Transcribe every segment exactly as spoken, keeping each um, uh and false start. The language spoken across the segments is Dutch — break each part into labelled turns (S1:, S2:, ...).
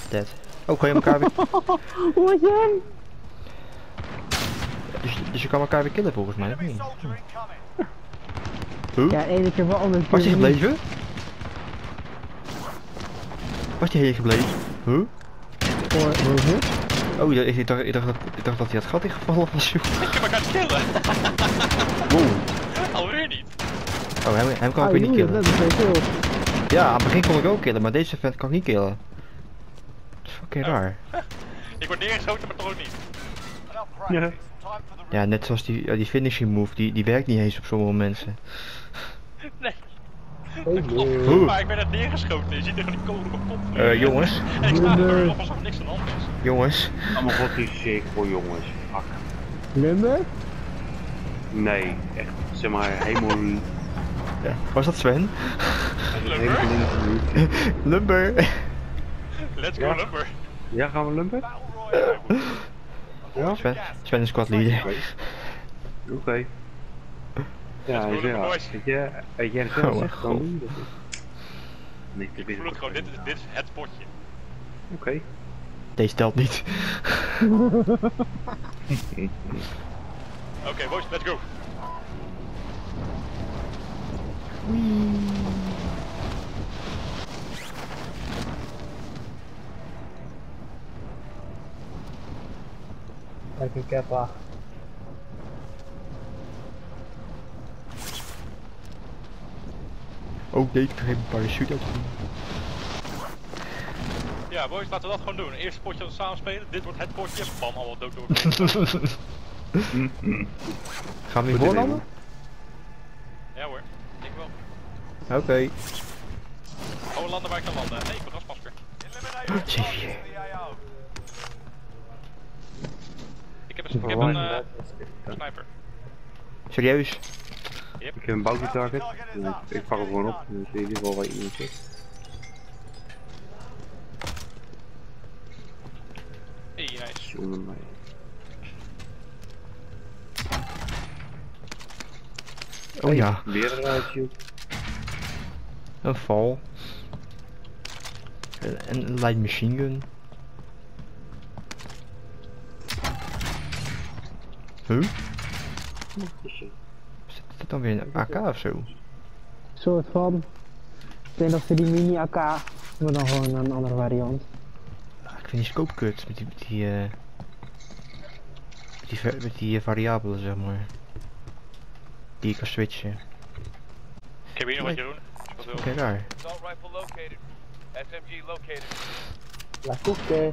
S1: Dead. Oh, ga je elkaar weer...
S2: Hoe was je hem?
S1: Dus, dus je kan elkaar weer killen volgens mij, of niet? Huh?
S2: Ja, ene keer wel, andere keer
S1: Was hij
S2: niet.
S1: gebleven? Was hij hier gebleven? Huh?
S2: Voor, hoe is het?
S1: Oh, ik, ik, dacht, ik, dacht dat, ik dacht dat hij had gat ingevallen was, joh.
S3: Ik heb elkaar killen.
S1: Wow.
S3: Alweer niet.
S1: Oh, hem, hem kan ik
S2: Ah,
S1: weer niet
S2: joh,
S1: killen.
S2: dat is twee kills.
S1: Ja, aan het begin kon ik ook killen, maar deze vent kan ik niet killen. Dat is fucking
S3: Oh.
S1: raar.
S3: Ik word neergeschoten, maar toch ook niet.
S4: Ja.
S1: Ja, net zoals die, uh, die finishing move, die, die werkt niet eens op sommige mensen.
S3: Nee.
S2: Hey,
S3: Klopt.
S1: Oeh.
S3: Maar ik ben net neergeschoten. Je ziet er gewoon die kogel op mijn kop.
S1: Eh, uh, jongens,
S3: En ik sta er op alsof niks aan de hand is.
S1: jongens.
S4: Allemaal god die shake voor jongens. Fuck.
S2: Lumber?
S4: Nee, echt. Zeg maar helemaal...
S1: Ja. Was dat Sven?
S3: Lumber.
S4: helemaal
S1: Lumber.
S3: Let's go,
S4: Ja.
S3: Lumber.
S4: Ja, gaan we lumpen? Ja?
S1: Sven, Sven is squad leader.
S4: Oké. Oké. Ja,
S3: Let's go,
S4: hij
S3: lumber,
S4: zei,
S3: boys.
S4: weet je, weet jij het
S1: Oh,
S4: zelf
S1: mijn
S4: zegt, dan
S1: god.
S4: doen we dat. Nee, ik
S3: Ik
S4: weet
S3: voel het gewoon. Dit,
S4: Oké.
S3: dit is het potje.
S4: Okay.
S1: Deze telt niet.
S3: Oké, okay, boys, let's go.
S2: Kijk, ik heb haar.
S1: Oh nee, ik heb geen parachute uit.
S3: Ja, boys, laten we dat gewoon doen. Eerste potje dat we samen spelen. Dit wordt het potje. Bam, allemaal dood door.
S1: Gaan we
S4: Goed
S1: weer
S4: idee,
S1: voorlanden?
S3: Ja hoor, ik wel.
S1: Oké. Okay.
S3: Gewoon landen waar ik kan landen. Nee, ik ben gasmasker.
S1: zeven vier.
S3: Ik heb een, ik heb een uh, sniper.
S1: Serieus?
S3: Yep.
S4: Ik heb een bounty target. Ik, ik pak hem gewoon op. Dan zie je in ieder geval waar iemand zit.
S3: Hey, nice.
S4: Jongen mij.
S1: Oh ja,
S4: Weer een ruitje.
S1: een val. En een light machine gun. Huh? Is dat dan weer een A K of zo?
S2: Soort van. Ik denk dat ze die mini A K, maar dan gewoon een andere variant.
S1: Ah, ik vind die scope kut met die, met die, uh, met die, met die uh, variabelen zeg maar. Die ik kan switchen.
S3: Ik heb hier nog wat Jeroen. Als je wat wil.
S1: Oké, raar.
S5: Assault rifle located. S M G located.
S2: La koekje.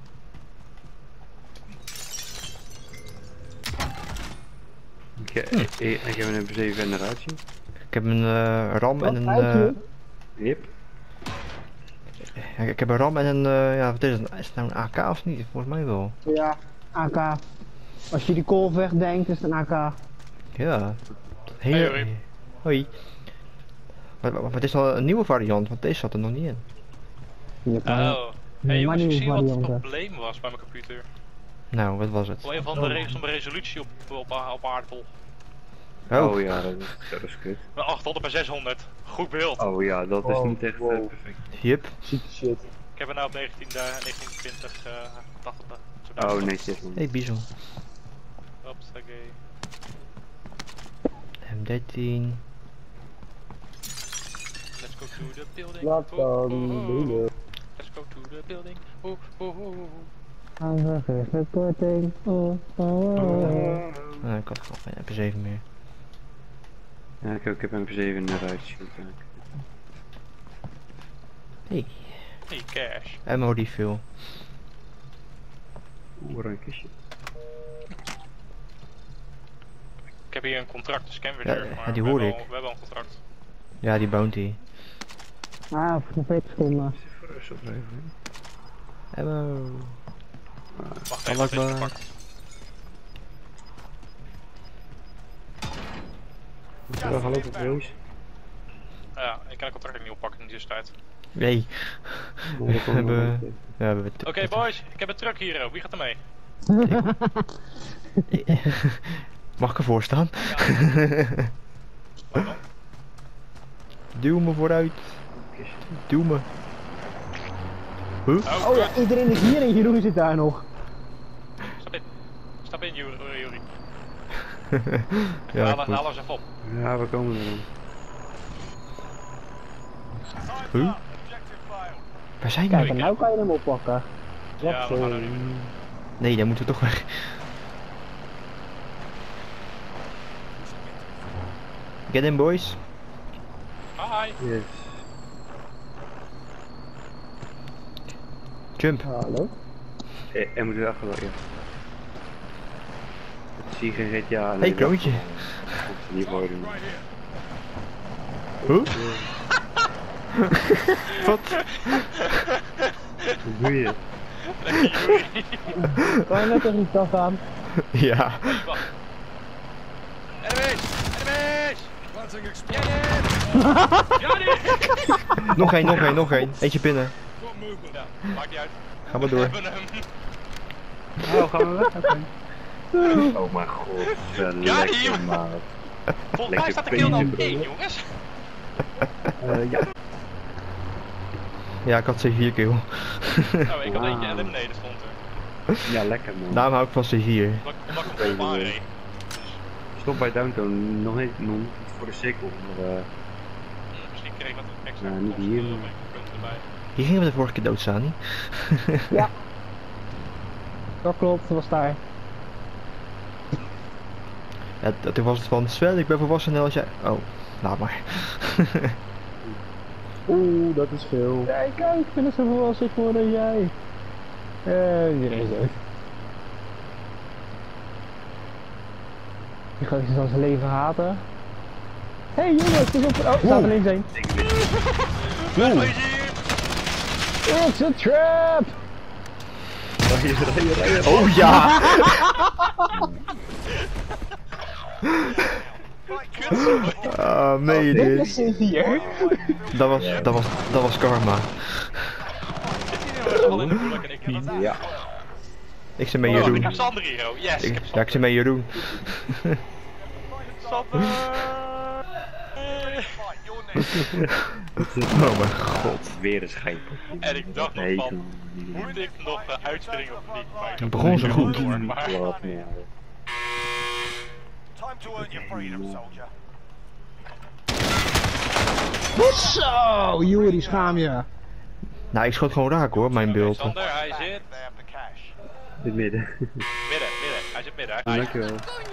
S4: Ik, ik, ik, ik heb een M P zeven en een ruitje.
S1: Ik heb een uh, RAM
S2: Wat,
S1: en een...
S2: ruitje?
S1: Uh,
S4: Yep.
S1: ja, ik heb een RAM en een... Uh, ja, wat is het? Is het nou een A K of niet? Volgens mij wel.
S2: Ja, A K. Als je die kolf wegdenkt, is het een A K.
S1: Ja.
S3: Hey,
S1: Heel...
S3: hoi.
S1: Hoi. Maar, maar, maar het is al een nieuwe variant, want deze zat er nog niet in.
S2: Je kan
S3: Oh. Hey
S2: een
S3: jongens, ik
S2: nieuwe
S3: zie wat het
S2: variant.
S3: probleem was bij mijn computer.
S1: Nou, wat was het?
S3: Op een van de re sommige resolutie op, op, op aardbol.
S1: Oh,
S4: Oh ja, dat is, dat is kut.
S3: Met achthonderd bij zeshonderd. Goed beeld.
S4: Oh ja, dat is
S2: Wow,
S4: niet echt eh,
S2: wow.
S4: perfect.
S1: Yep.
S2: Zieke shit.
S3: Ik heb er nou op negentien, uh, negentien twintig, uh, tachtig.
S4: Oh netjes man.
S1: Hey, Bison.
S3: Ops, oké.
S1: M dertien.
S3: Let's go to the building.
S2: Wat
S3: Oeh,
S2: dan
S3: oeh, oeh.
S2: doen?
S3: Let's go to the building. Oeh, oeh, oeh, oeh.
S2: Aangegeven korting. Oh, oh, oh.
S1: Nou, ik had gewoon geen M P zeven meer.
S4: Ja, ik, ook, ik heb een M P zeven en een ruitje.
S1: Hey,
S3: Hey, cash.
S1: ammo refill.
S4: Oeh, een kistje.
S3: Ik heb hier een contract, een Scamvenger,
S1: Ja,
S3: maar
S1: ja, die
S3: we,
S1: hoor
S3: hebben
S1: ik.
S3: al, we hebben al een contract.
S1: Ja, die bounty.
S2: Ah, voor veertig seconden.
S4: Even rustig blijven.
S1: Ammo.
S3: Wacht even, wat is
S1: Alakbar.
S3: gepakt?
S4: Moet je wel gaan lopen, boys?
S3: Ja, ik kan een contract ook niet oppakken in deze tijd.
S1: Nee.
S4: Oh, dat komt
S1: hebben-
S4: nog wel.
S1: Ja, we hebben het.
S3: Oké boys, ik heb een truck hier, wie gaat er mee?
S1: Mag ik ervoor staan?
S3: Wat dan?
S1: Duw me vooruit. Duw me. Huh?
S3: Oh,
S2: Oh ja, iedereen is hier en Jeroen zit daar nog.
S3: Stap in. Stap in, Juri. Juri.
S1: Ja,
S3: haal,
S1: goed.
S3: haal eens even op.
S4: Ja, we komen er dan.
S1: Huh? Waar zijn
S2: Kijk,
S1: we?
S2: en nou kan je hem oppakken.
S3: Ja, we gaan er nu.
S1: Nee, dan moeten we toch weg. Get in, boys.
S3: Hi.
S4: Yes.
S1: Jump.
S2: Hallo?
S4: Eh, en moeten we achter wel, ja. Het sigaret, ja.
S1: Hey, kroontje.
S4: Dat is niet mooi doen.
S1: Huh? Wat?
S4: Hoe doe je?
S2: Kan je net tegen die tas aan?
S1: Ja.
S3: Wacht. Enemies! Enemies! Get in! Ja, die!
S1: Nog één, nog één, nog één. Eentje binnen.
S3: Ja, maakt niet uit.
S1: Ga maar door.
S3: We hebben hem.
S4: Oh, gaan we weg? Okay. Oh mijn god, uh,
S3: Ja,
S4: lekker
S3: die-
S4: maat.
S3: Volgens mij
S4: Lekker
S3: staat de kill dan
S4: peentje,
S3: één,
S4: bro.
S3: jongens.
S4: Uh, ja.
S1: Ja, ik had C vier kill.
S3: Nou, ik had
S4: Wauw.
S3: eentje eliminated stond er.
S4: Ja, lekker man.
S1: Daarom hou ik van C vier.
S3: Omdat ik- omdat ik hem vol aanreed.
S4: Stop bij Downtown, nog niet, nog niet voor de cirkel, maar uh,
S3: Hm, Misschien kreeg ik wat extra
S4: Nou, niet
S3: kosten,
S4: hier,
S3: eh,
S4: maar-
S3: punten erbij.
S1: Hier gingen we de vorige keer doodstaan, niet?
S2: Ja. Dat klopt, dat was daar.
S1: Ja, t- toen was het van, Sven, ik ben volwassen als jij... Oh, laat maar.
S2: Oeh, dat is veel. Kijk, kijk, ik ben er zo volwassen voor dan jij. Eh, iedereen is dood. Die gozer is dan zijn leven haten. Hé hey, jongens, het is op. Oh, er staat er links heen.
S3: Oeh.
S2: It's a trap!
S1: Oh ja! Ah, meen
S2: Dit
S1: je
S2: is
S1: dit?
S2: C vier.
S1: Dat was, dat was, dat was karma.
S3: Zit hij nu al in de moeilijk en ik niet?
S4: ja.
S1: Ik zit met
S3: Oh, ik
S1: Jeroen.
S3: heb Sander hier, oh. Yes!
S1: Ik, ja, ik zit met Jeroen.
S3: Sander!
S1: Oh mijn god.
S4: Weer een schijp.
S3: En ik dacht nog
S4: Nee,
S3: van,
S4: toen niet.
S3: moet ik nog uh, uitspringen of niet? Maar ik
S1: Het
S3: heb
S1: begon zo
S3: niet
S1: goed.
S3: door, maar...
S4: Wat, ja.
S6: Time to earn your freedom, soldier.
S2: Zo, Juri, schaam je.
S1: Nou, ik schoot gewoon raak hoor, mijn beeld.
S3: Sander, hij zit
S6: They have the cash.
S4: In het midden.
S3: midden, midden. Hij zit midden. Hij...
S4: Dankjewel.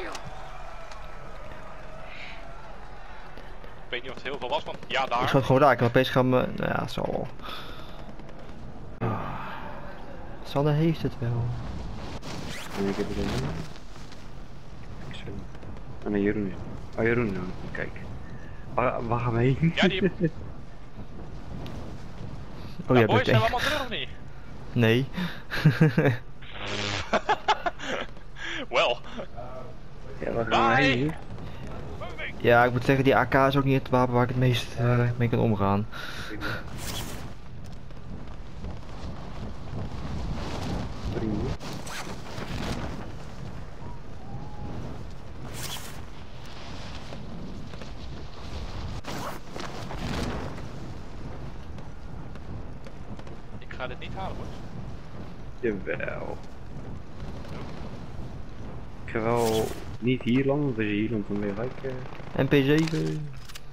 S3: Ik weet niet of het heel veel was, want ja,
S1: Ik
S3: daar.
S1: schoot gewoon raak en opeens gaan we... Nou ja, zo. Ah. Sander heeft het wel.
S4: En ik heb het dan. Ik zo. En dan Jeroen. Oh, Jeroen nou. Kijk. Waar, waar gaan we heen?
S3: Ja, die...
S1: Oh
S3: Nou,
S1: ja,
S3: boys,
S1: ik
S3: zijn we allemaal terug of niet?
S1: Nee.
S3: Wel.
S4: Ja, waar gaan we
S3: Bye.
S4: heen?
S1: Ja, ik moet zeggen, die A K is ook niet het wapen waar ik het meest uh, mee kan omgaan.
S4: Vrienden.
S3: Ik ga dit niet halen, boys.
S4: Jawel. Ik ga wel niet hier landen, want als je hier landt dan weer gelijk. Uh...
S1: M P zeven.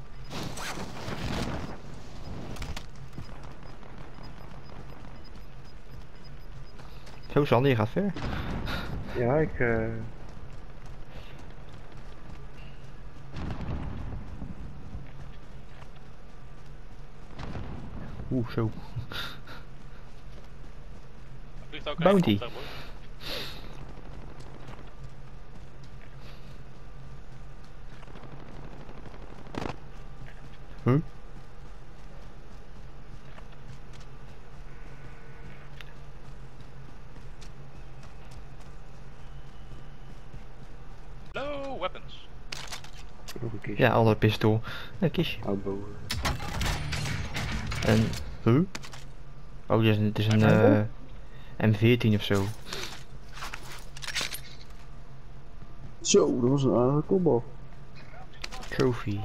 S1: Zo Sander, je gaat ver.
S4: Ja, ik. Uh...
S1: Oeh, zo.
S3: Vliegt ook
S1: Bounty.
S3: een helikopter, boys.
S1: Huh?
S3: No weapons.
S4: Nog een kistje.
S1: Ja, ander pistool. Een kistje.
S4: Oud boven.
S1: En... Huh? Oh, dit is een, het is een uh, M veertien of zo.
S4: Zo, dat was een aardige combo.
S1: Trophy.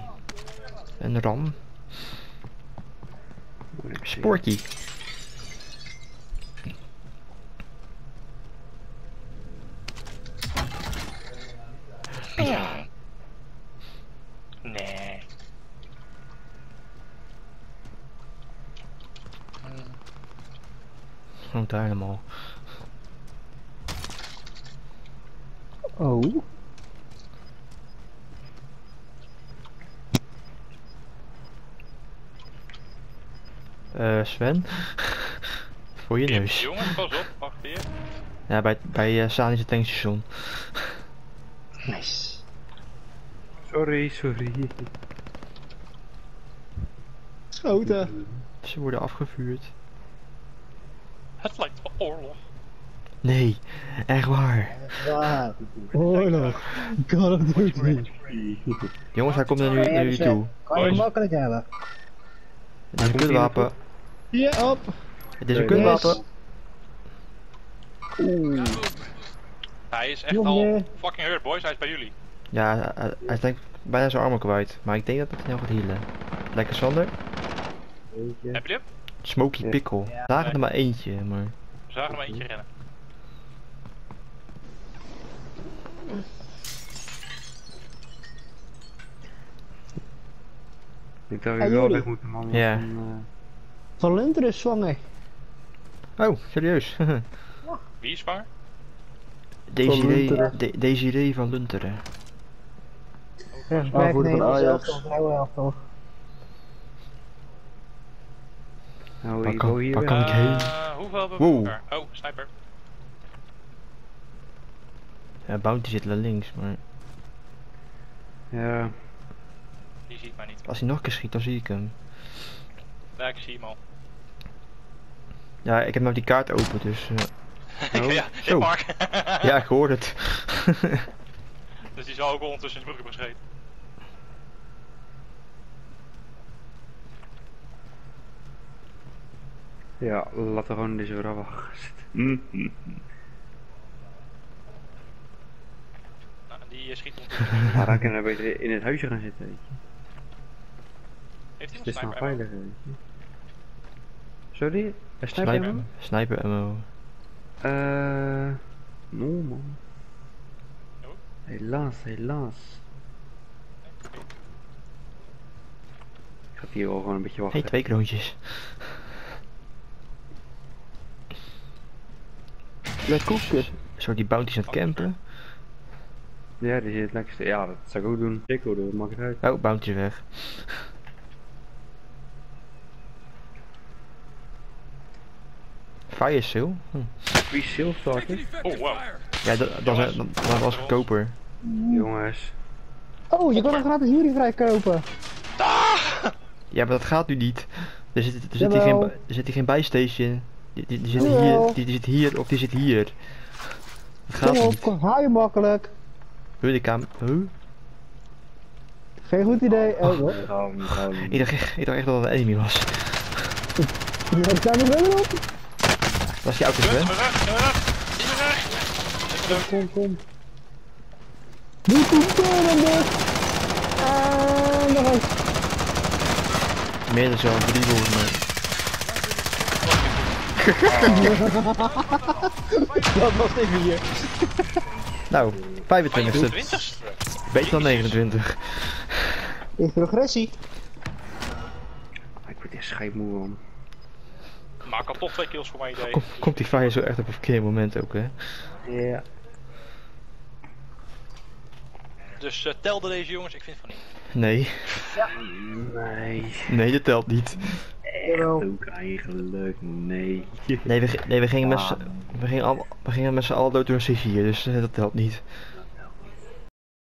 S1: Een ram. Sporty.
S3: Nee.
S1: Gewoon daar helemaal.
S2: Oh.
S1: Eh, Sven? Voor je neus.
S3: Jongens, pas op, wacht hier.
S1: Ja, bij, bij uh, Sanische tankstation.
S2: Nice.
S4: Sorry, sorry.
S2: Schoten.
S1: Ze worden afgevuurd.
S3: Het lijkt wel oorlog.
S1: Nee, echt waar.
S2: Waar? Oorlog. Call of Duty.
S1: Jongens, hij komt naar, nu, naar jullie toe.
S2: Kan je makkelijk hebben.
S1: Het is een kutwapen.
S2: Ja, op.
S1: Het is een
S4: Yes.
S1: kutwapen.
S2: Oeh.
S3: Hij is echt
S2: Jongen.
S3: al fucking hurt, boys. Hij is bij jullie.
S1: Ja, hij, hij is denk ik bijna zijn armor kwijt. Maar ik denk dat het snel gaat healen. Lekker Sander.
S3: Heb je hem?
S1: Smoky
S4: Ja.
S1: Pickle.
S2: Ja.
S1: Daar gaat er maar eentje, maar...
S3: We zagen er maar eentje rennen.
S4: Ik dacht
S2: Hey,
S4: je wel
S2: jullie.
S4: weg moeten man.
S1: Ja.
S4: Van,
S2: Van Lunter is zwanger.
S1: Oh, serieus.
S3: Wie is waar?
S1: Desiree,
S2: Lunteren.
S1: De Desiree van Lunteren.
S2: Rechtsback,
S7: Aanvoerder van
S2: nee,
S7: Ajax.
S2: zelfs vrouwenelftal.
S4: uh, nou,
S1: Waar
S4: ik
S1: kan-
S4: wil hier
S1: waar
S4: weg.
S1: kan ik heen?
S3: Eh, hoeveel hebben we
S1: Wow.
S3: bij elkaar? Oh, sniper.
S1: Ja, Bounty zit daar links, maar
S4: Ja,
S3: Die ziet mij niet.
S1: als hij nog een keer schiet, dan zie ik hem.
S3: Ja, ik zie hem al.
S1: Ja, ik heb nou die kaart open, dus... eh,
S4: Oh,
S3: ja,
S1: zo.
S3: in Mark.
S1: ja, ik hoor het.
S3: Dus die zal ook wel ondertussen in de broek hebben gescheten.
S4: ja, laten we gewoon deze vrouw wacht. Mm, mm.
S3: Nou, die eh, schiet ondertussen.
S4: Ja, dan kunnen we beter in het huisje gaan zitten, weet je.
S3: Heeft hij
S4: Het
S3: een
S4: is dan
S3: sniper ammo?
S4: veiliger, weet je. Sorry? Een sniper
S1: Sniper,
S4: ammo?
S1: sniper ammo.
S4: Eh, no man.
S3: No?
S4: Helaas, helaas. Ik ga hier wel gewoon een beetje wachten.
S1: Hey, twee kroontjes.
S2: Lekker koekje.
S1: Zo, die bounties aan het campen.
S4: Ja, die zit het lekkerste. Ja, dat zou ik ook doen. Ik ook doen, maakt het uit.
S1: Oh, bounty is weg. Fire sale? Hm.
S4: Wie sales starten?
S3: Oh, wow.
S1: Ja, dat, dat, is- dat, dat was goedkoper.
S4: Jongens.
S2: Oh, je kan een gratis Jury vrijkopen.
S1: Ja, maar dat gaat nu niet. Er zit, er zit, hier, geen,
S2: Jawel.
S1: bij- er zit hier geen bijstation. Die, die, die zit
S2: Jawel.
S1: hier, die, die zit hier of die zit hier. Dat gaat
S2: Kom
S1: niet.
S2: op, haal je makkelijk.
S1: Huh, de kamer. Huh?
S2: Geen goed idee. Oh, wat?
S4: Dan, dan.
S1: Ik dacht, echt, ik dacht echt dat het een enemy was.
S2: Die gaat daar nog verder op.
S1: Dat is die auto,
S3: In
S1: hè?
S3: mijn rug, in mijn rug, in mijn rug.
S2: Kom, kom. Doe die deur dus. En nog eens.
S1: Meer dan zo, drie volgens mij.
S2: Dat was even hier.
S1: Nou, vijfentwintigste.
S3: twintigste.
S1: Beter dan negenentwintig.
S2: Is progressie.
S4: Ik word echt scheidmoe man.
S3: Maar ik had toch twee kills voor mijn idee.
S1: Kom, komt die fire zo echt op een verkeerd moment ook, hè?
S4: Ja.
S3: Dus uh, telde deze jongens, ik vind van niet.
S1: Nee,
S4: Nee.
S1: nee, dat telt niet.
S4: Echt ook eigenlijk, nee.
S1: Nee, we, g- nee, we gingen met z'n we gingen, allemaal- we gingen met z'n allen dood door een C vier, dus eh, dat telt niet.